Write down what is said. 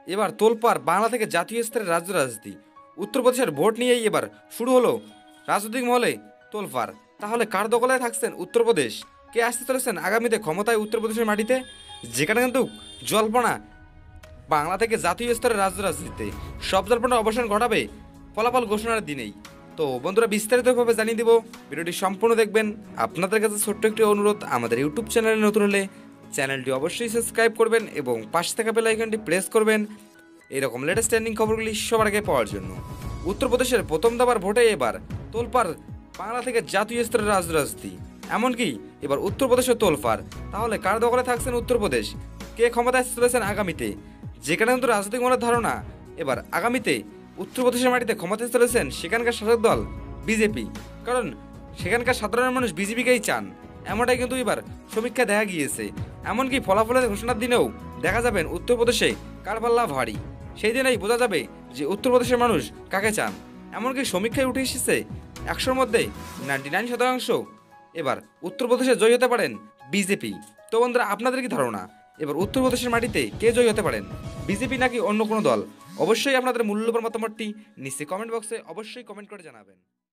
এবার তোলপাড় বাংলা থেকে জাতীয় স্তরের রাজ্য রাজনীতি। উত্তরপ্রদেশের ভোট নিয়েই এবার শুরু হলো রাজনৈতিক মহলে তোলপাড়। তাহলে কার দখলে থাকছেন উত্তরপ্রদেশ? কে আসতে চলেছেন আগামীতে ক্ষমতায় উত্তরপ্রদেশের মাটিতে? যেখানে কিন্তু জল্পনা বাংলা থেকে জাতীয় স্তরের রাজ্য রাজনীতিতে সব জল্পনার অবসান ঘটাবে ফলাফল ঘোষণার দিনেই। তো বন্ধুরা, বিস্তারিতভাবে জানিয়ে দিব, ভিডিওটি সম্পূর্ণ দেখবেন। আপনাদের কাছে ছোট্ট একটি অনুরোধ, আমাদের ইউটিউব চ্যানেলে নতুন হলে চ্যানেলটি অবশ্যই সাবস্ক্রাইব করবেন এবং পাশে থাকা বেল আইকনটি প্রেস করবেন এরকম লেটেস্ট ট্রেন্ডিং খবরগুলি সবার আগে পাওয়ার জন্য। উত্তরপ্রদেশের প্রথম দাবার ভোটে এবার তোলপাড় বাংলা থেকে জাতীয় স্তরের রাজনীতি। এমনকি এবার উত্তরপ্রদেশে তোলপাড়। তাহলে কার দখলে থাকছেন উত্তরপ্রদেশ? কে ক্ষমতায় চলেছেন আগামীতে? যেখানে কিন্তু রাজনৈতিক মনের ধারণা এবার আগামীতে উত্তরপ্রদেশের মাটিতে ক্ষমতায় চলেছেন সেখানকার শাসক দল বিজেপি। কারণ সেখানকার সাধারণ মানুষ বিজেপিকেই চান, এমনটাই কিন্তু এবার সমীক্ষা দেখা গিয়েছে। এমনকি ফলাফলের ঘোষণার দিনেও দেখা যাবেন উত্তরপ্রদেশে কার পাল্লা ভারী। সেই দিনেই বোঝা যাবে যে উত্তরপ্রদেশের মানুষ কাকে চান। এমনকি সমীক্ষায় উঠে এসেছে 100-র মধ্যে 99% এবার উত্তরপ্রদেশে জয়ী হতে পারেন বিজেপি। তো বন্ধুরা, আপনাদের কি ধারণা এবার উত্তরপ্রদেশের মাটিতে কে জয়ী হতে পারেন, বিজেপি নাকি অন্য কোনো দল? অবশ্যই আপনাদের মূল্যবান মতামতটি নিচে কমেন্ট বক্সে অবশ্যই কমেন্ট করে জানাবেন।